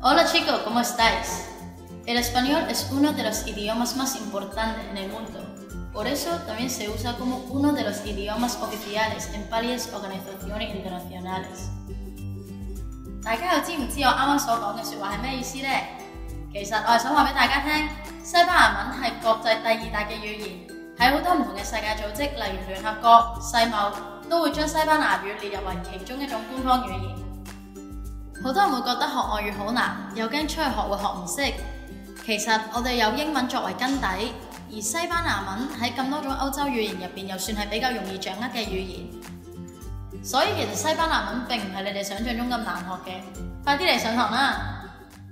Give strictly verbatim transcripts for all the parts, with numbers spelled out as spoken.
Hola chicos, ¿cómo estáis? El español es uno de los idiomas más importantes en el mundo, por eso también se usa como uno de los idiomas oficiales en varias organizaciones internacionales。大家又知唔知我啱啱所講嘅説話係咩意思呢？其實我係想話俾大家聽，西班牙文係國際第二大嘅語言，喺好多唔同嘅世界組織，例如聯合國、世貿，都會將西班牙語列入為其中一種官方語言。好多人會覺得學外語好難，又驚出去學會學唔識。其實我哋有英文作為根底，而西班牙文喺咁多種歐洲語言入邊，又算係比較容易掌握嘅語言。所以其實西班牙文並唔係你哋想象中咁難學嘅。快啲嚟上堂啦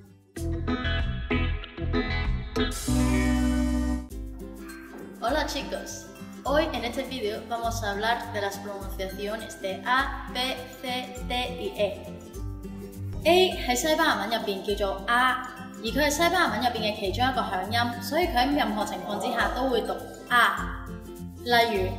！Hola chicos, hoy en este video vamos a hablar de las pronunciaciones de A, B, C, D y E。A 喺西班牙文入邊叫做 A， 而佢係西班牙文入邊嘅其中一個響音，所以佢喺任何情況之下都會讀 A。例如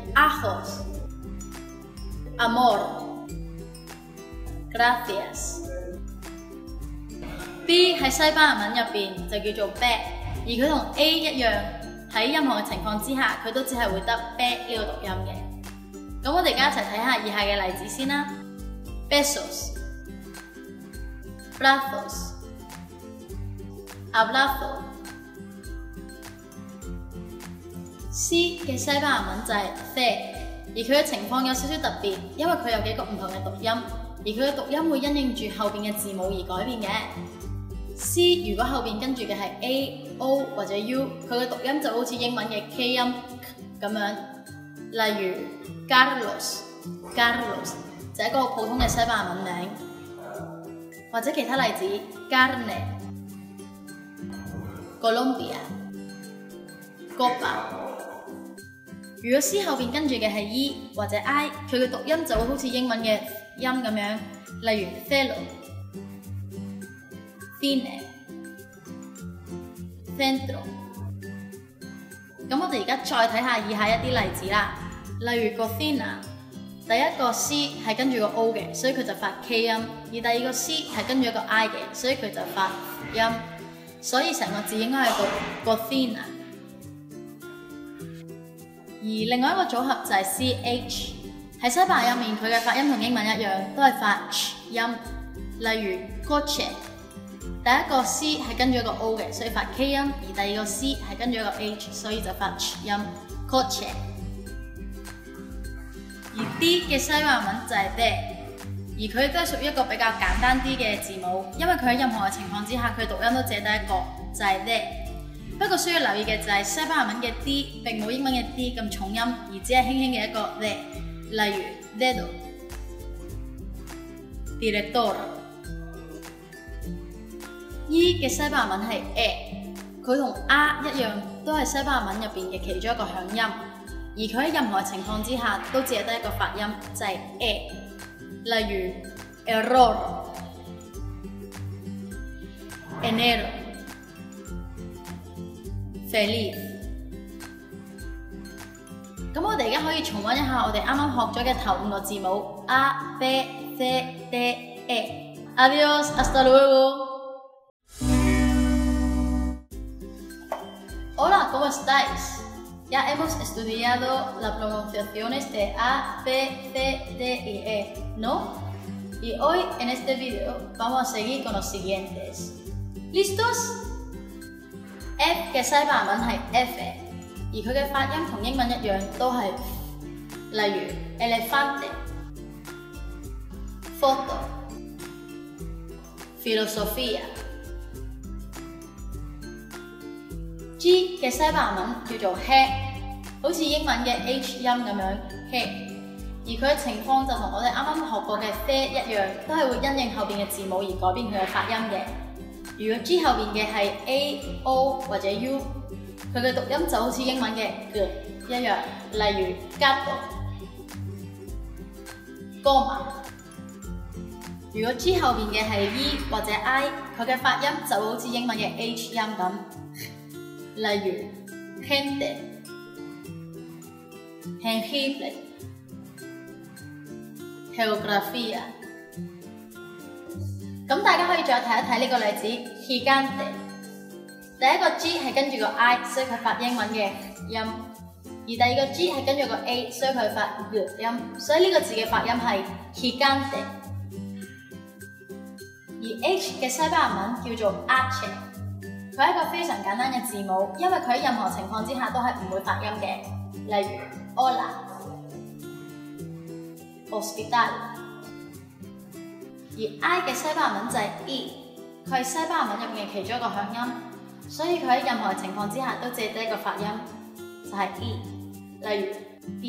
ajos、amor、gracias。B 喺西班牙文入邊就叫做 B， 而佢同 A 一樣，喺任何嘅情況之下，佢都只係會得 B 呢個讀音嘅。咁我哋而家一齊睇下以下嘅例子先啦。Besos、brazos、abrazo。C 嘅西班牙文就係 C， 而佢嘅情況有少少特別，因為佢有幾個唔同嘅讀音，而佢嘅讀音會因應住後邊嘅字母而改變嘅。C 如果後邊跟住嘅係 A、O 或者 U， 佢嘅讀音就好似英文嘅 K 音咁樣。例如 Carlos、Carlos 就係一個普通嘅西班牙文名，或者其他例子 Carne、Colombia、Copa。如果 C 後邊跟住嘅係 E 或者 I， 佢嘅讀音就會好似英文嘅音咁樣，例如 Celo、Cine、Centro。咁我哋而家再睇下以下一啲例子啦，例如 Cocina， 第一個 C 係跟住個 O 嘅，所以佢就發 K 音，而第二個 C 係跟住一個 I 嘅，所以佢就發音，所以成個字應該係讀 Cocina。而另外一個組合就係 C H， 喺西班牙入面佢嘅發音同英文一樣，都係發 ch 音。例如 coche， 第一個 C 係跟住一個 O 嘅，所以發 K 音，而第二個 C 係跟住一個 H， 所以就發 ch 音 coche。而 D 嘅西班牙文就係 de， 而佢都係屬於一個比較簡單啲嘅字母，因為佢喺任何嘅情況之下，佢讀音都只得一個，就係 de。不過需要留意嘅就係西班牙文嘅 D 並冇英文嘅 D 咁重音，而只係輕輕嘅一個 de， 例如 dedo、director。E 嘅西班牙文係 E， 佢同 A 一樣，都係西班牙文入邊嘅其中一個響音，而佢喺任何情況之下都只係得一個發音，就係 E。例如 error、enero、feliz。咁我哋而家可以重溫一下我哋啱啱學咗嘅頭五個字母 A、B、C、D、E。Adiós, hasta luego. Hola, ¿cómo estáis? Ya hemos estudiado las pronunciaciones de A, B, C, D y E, ¿no? Y hoy en este video vamos a seguir con los siguientes. ¿Listos? F 嘅西班牙文係 F， 而佢嘅發音同英文一樣都係 F， 例如 elefante、foto、filosofía。G 嘅西班牙文叫做 He， 好似英文嘅 H 音咁樣 He， 而佢嘅情況就同我哋啱啱學過嘅 The 一樣，都係會因應後邊嘅字母而改變佢嘅發音嘅。如果 G 後邊嘅係 A、O 或者 U， 佢嘅讀音就好似英文嘅 G 一樣，例如 gato、goma。如果 G 後邊嘅係 E 或者 I， 佢嘅發音就會好似英文嘅 H 音咁，例如 gente、jengibre、geografía。 咁大家可以再睇一睇呢個例子 gigante。第一個 G 係跟住個 I， 所以佢發英文嘅音；而第二個 G 係跟住個 A， 所以佢發嘅音。所以呢個字嘅發音係 gigante。而 H 嘅西班牙文叫做 H， 佢係一個非常簡單嘅字母，因為佢喺任何情況之下都係唔會發音嘅。例如 Hola、Hospital。而 I 嘅西班牙文就係 E， 佢係西班牙文入面嘅其中一個響音，所以佢喺任何情況之下都借得一個發音，就係 E。例如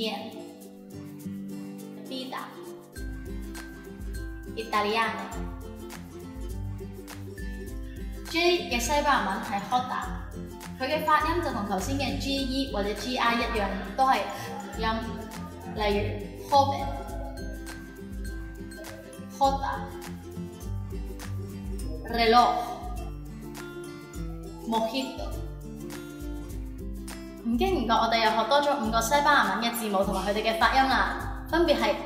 Bien、Vida、Italiano。J 嘅西班牙文係 Jota， 佢嘅發音就同頭先嘅 G E 或者 G I 一樣，都係音。例如 Joven、Jota、Reloj、Mojito。唔經唔覺，我哋又學多咗五個西班牙文嘅字母同埋佢哋嘅發音啦，分別係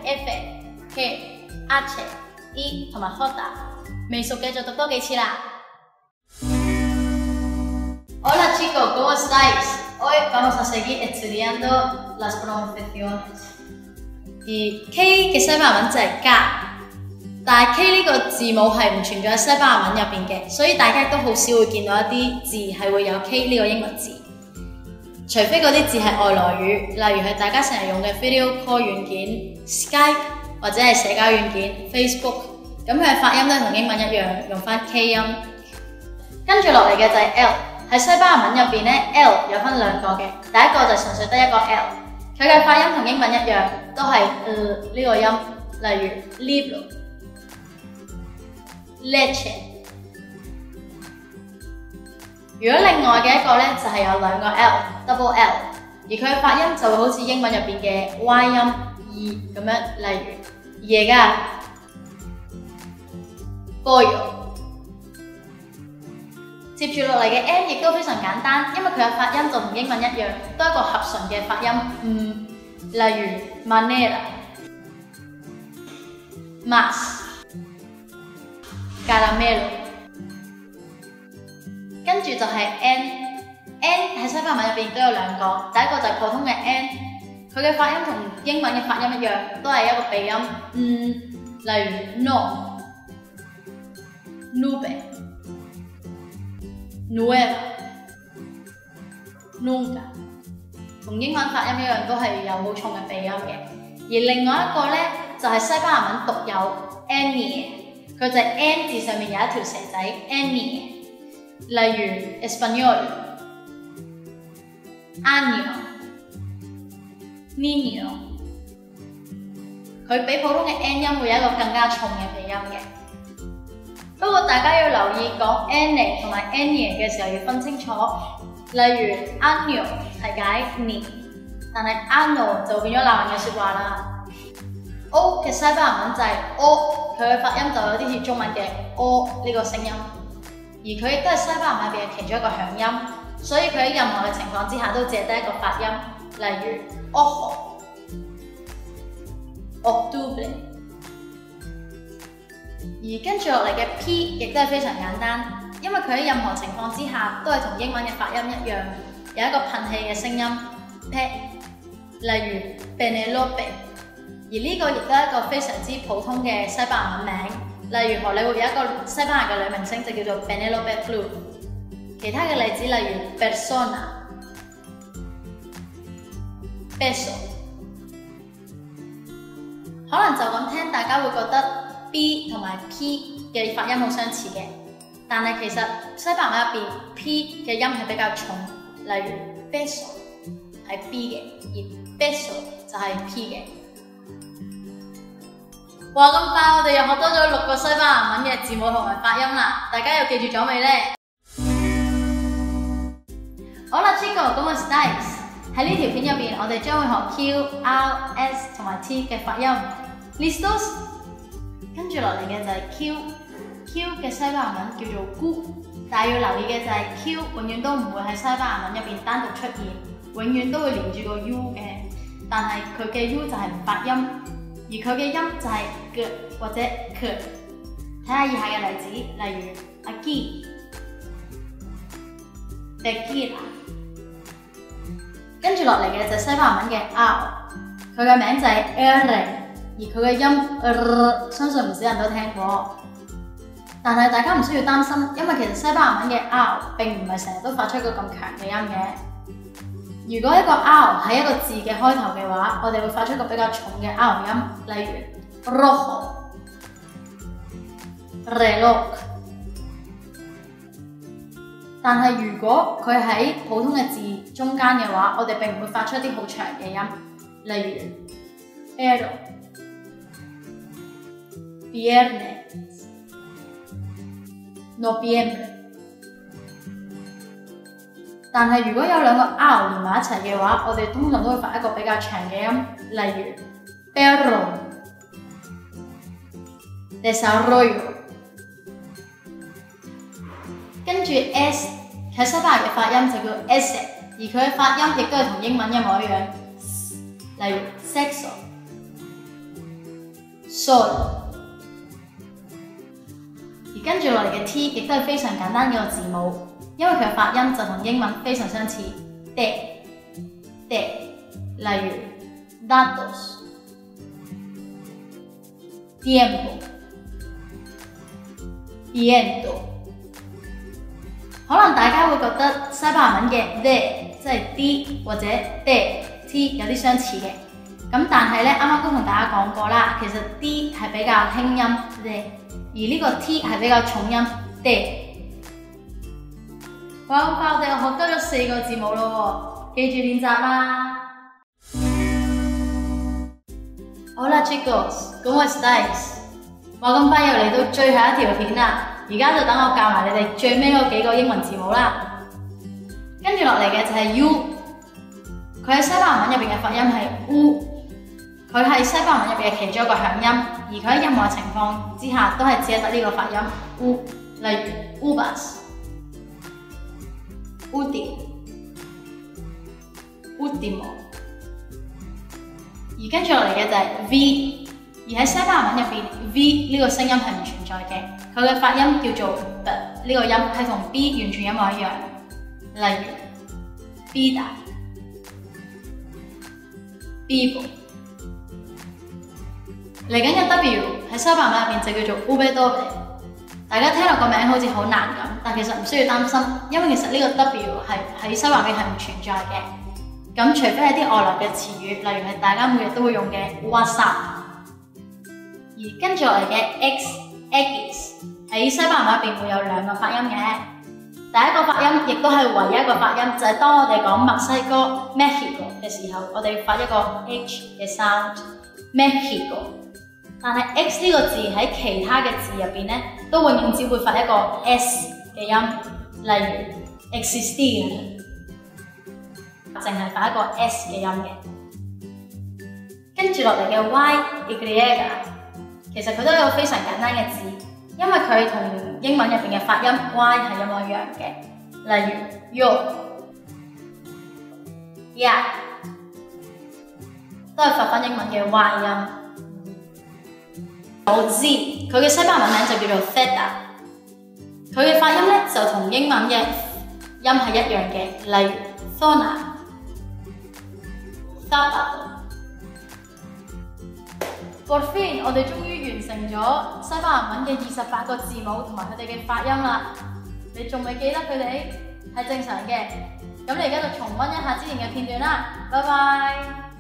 F、G、H、E 同埋 Jota。未熟嘅就讀多幾次啦。Hola chicos, ¿cómo estáis? Hoy vamos a seguir estudiando las pronunciaciones。而 K 嘅西班牙文就係加，但係 K 呢個字母係唔存在喺西班牙文入邊嘅，所以大家都好少會見到一啲字係會有 K 呢個英文字，除非嗰啲字係外來語，例如係大家成日用嘅 video call 軟件 Skype 或者係社交軟件 Facebook， 咁佢嘅發音都係同英文一樣，用翻 K 音。跟住落嚟嘅就係 L。喺西班牙文入邊咧 ，L 有分兩個嘅，第一個就純粹得一個 L， 佢嘅發音同英文一樣，都係呃呢個音，例如 libro、leche。如果另外嘅一個咧，就係有兩個 L，double L， 而佢嘅發音就會好似英文入邊嘅 Y 音 E 咁樣，例如 llegar、pollo。接住落嚟嘅 N 亦都非常簡單，因為佢嘅發音就同英文一樣，都係一個合唇嘅發音。嗯，例如 manera、más、caramelo。跟住就係 N，N 喺西班牙文入邊都有兩個，第一個就係普通嘅 N， 佢嘅發音同英文嘅發音一樣，都係一個鼻音。嗯，例如 no、nuve、nueva、nunca， 同英文發音一樣，都係有好重嘅鼻音嘅。而另外一個咧，就係西班牙文獨有 N， 佢就係 N 字上面有一條蛇仔 N。例如 español、año、niño， 佢比普通嘅 N 音會有一個更加重嘅鼻音嘅。不過大家要留意講 N 同埋 N 嘅時候要分清楚。例如 año 係解年，但係 ano 就變咗鬧人嘅説話啦。O 嘅西班牙文就係 O， 佢嘅發音就有啲似中文嘅 O 呢個聲音。而佢亦都係西班牙文入邊嘅其中一個響音，所以佢喺任何嘅情況之下都只係得一個發音，例如 ojo、octubre。而跟住落嚟嘅 P 亦都係非常簡單，因為佢喺任何情況之下都係同英文嘅發音一樣，有一個噴氣嘅聲音 P， 例如 Penelope。而呢個亦都係一個非常之普通嘅西班牙文名。例如荷里活有一個西班牙嘅女明星就叫做 Penelope Cruz， 其他嘅例子例如 persona、beso。可能就咁聽，大家會覺得 B 同埋 P 嘅發音好相似嘅，但係其實西班牙文入邊 P 嘅音係比較重，例如 beso 係 B 嘅，而 beso 就係 P 嘅。哇！咁快我哋又學多咗六個西班牙文嘅字母同埋發音啦，大家又記住咗未呢？好啦 ，Chicos， ¿cómo estáis？ 喺呢條片入邊，我哋將會學 Q、R、S 同埋 T 嘅發音。Listos？ 跟住落嚟嘅就係 Q，Q 嘅西班牙文叫做 Q， 但係要留意嘅就係 Q 永遠都唔會喺西班牙文入邊單獨出現，永遠都會連住個 U 嘅，但係佢嘅 U 就係唔發音。而佢嘅音就係 G 或者 K， 睇下以下嘅例子，例如 aquí、tequila。跟住落嚟嘅就係西班牙文嘅 R， 佢嘅名就係 R， 而佢嘅音 R， 相信唔少人都聽過。但係大家唔需要擔心，因為其實西班牙文嘅 R 並唔係成日都發出一個咁強嘅音嘅。如果一個 R 喺一個字嘅開頭嘅話，我哋會發出一個比較重嘅 R 音，例如 rojo、reloj。但係如果佢喺普通嘅字中間嘅話，我哋並唔會發出一啲好長嘅音，例如 enero、viernes、noviembre。但係如果有兩個 R 連埋一齊嘅話，我哋通常都會發一個比較長嘅音，例如 perro、desarrollo。跟住 S 喺西班牙嘅發音就叫 S， 而佢嘅發音亦都係同英文一模一樣，例如 sexo、sol。而跟住落嚟嘅 T 亦都係非常簡單嘅個字母，因為佢嘅發音就同英文非常相似 ，de、de。例如 datos、tiempo、viento。可能大家會覺得西班牙文嘅 de 即係 d 或者 de t 有啲相似嘅，咁但係咧啱啱都同大家講過啦，其實 d 係比較輕音 de， 而呢個 t 係比較重音 de。哇！咁快我哋又學多咗四個字母咯喎，記住練習啦。Hola chicos，¿cómo estáis？ 話咁快又嚟到最後一條片啦。而家就等我教埋你哋最尾嗰幾個英文字母啦。跟住落嚟嘅就係 U， 佢喺西班牙文入邊嘅發音係 U， 佢係西班牙文入邊嘅其中一個響音，而佢喺任何情況之下都係只係得呢個發音 U， 例如 Uvas、Último、Último。而跟住落嚟嘅就係 V， 而喺西班牙文入邊 V 呢個聲音係唔存在嘅。佢嘅發音叫做 B， 呢個音係同 B 完全一模一樣，例如 vida、vivo。嚟緊嘅 W 喺西班牙文入邊就叫做 W， 大家聽落個名好似好難咁，但其實唔需要擔心，因為其實呢個 W 係喺西班牙文係唔存在嘅。咁除非係啲外來嘅詞語，例如係大家每日都會用嘅 WhatsApp。而跟住落嚟嘅 X、X。喺西班牙文入邊會有兩個發音嘅，第一個發音亦都係唯一一個發音，就係、是、當我哋講墨西哥 Mexico 嘅時候，我哋發一個 H 嘅 sound Mexico。但係 X 呢個字喺其他嘅字入邊咧，都永遠只會發一個 S 嘅音，例如 existir， 淨係發一個 S 嘅音嘅。跟住落嚟嘅 Y、Y， 其實佢都有一個非常簡單嘅字。因為佢同英文入邊嘅發音 Y 係一模一樣嘅，例如 yo、yeah， 都係發翻英文嘅 Y 音。有 Z， 佢嘅西班牙文名就叫做 Zeta， 佢嘅發音咧就同英文嘅音係一樣嘅，例如 Zona、Zapato。Por fin， 我哋終於完成咗西班牙文嘅二十八個字母同埋佢哋嘅發音啦。你仲未記得佢哋係正常嘅，咁你而家就重溫一下之前嘅片段啦。拜拜。